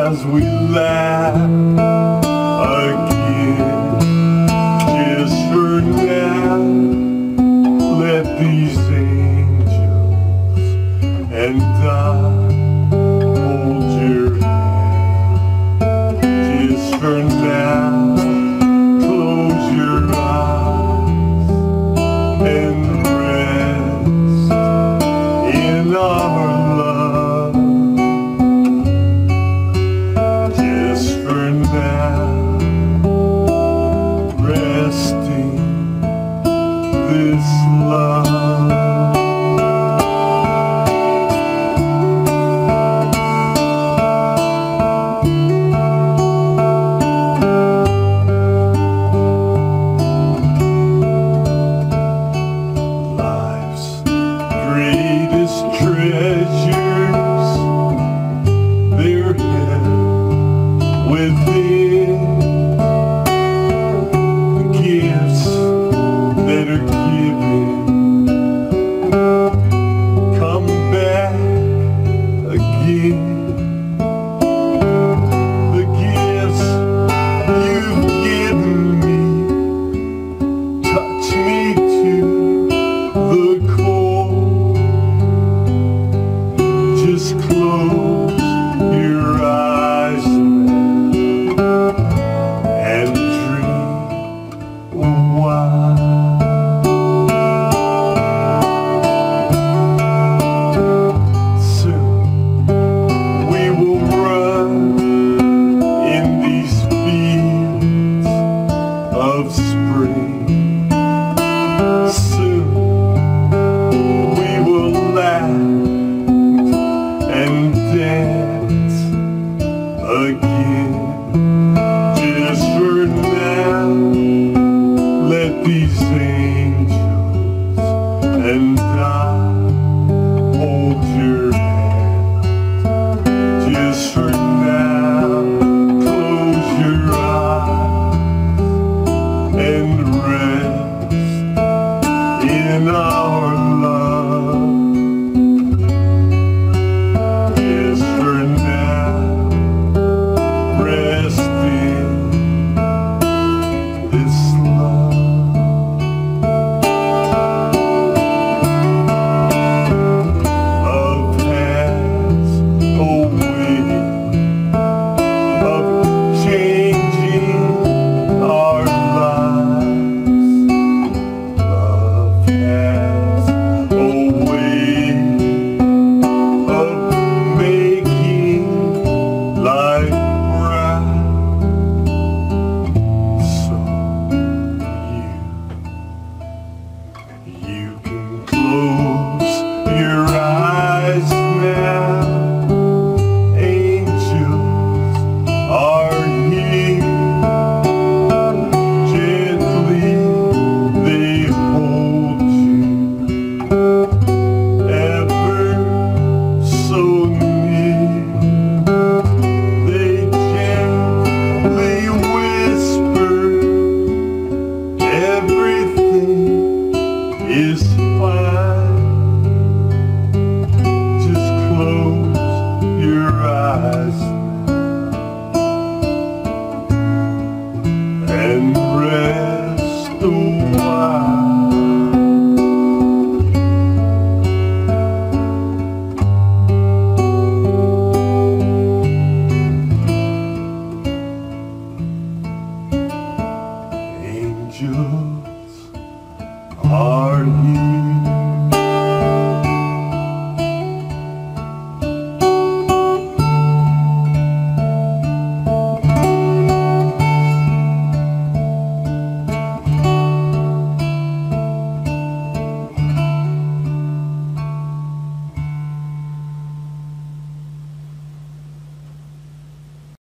as we laugh again. Just for now, let these angels and I hold your hand. Just for now, close your eyes and rest in our love. Just for now, resting this love. Greatest treasures, they're hid within. The gifts that are given come back again. The gifts you've given me touch me to the core. Just close your eyes now and dream a while. Soon we will run in these fields of spring. Soon we will laugh and dance again. Just for now, let these angels and I hold your hand. Just for now, close your eyes and rest in our love. Just for now, rest in this love. Love has a way of changing our lives. Love has a way of making life right. So you can close your eyes now. Angels are here. Gently they hold you, ever so near. They gently whisper, everything is fine. Just close your eyes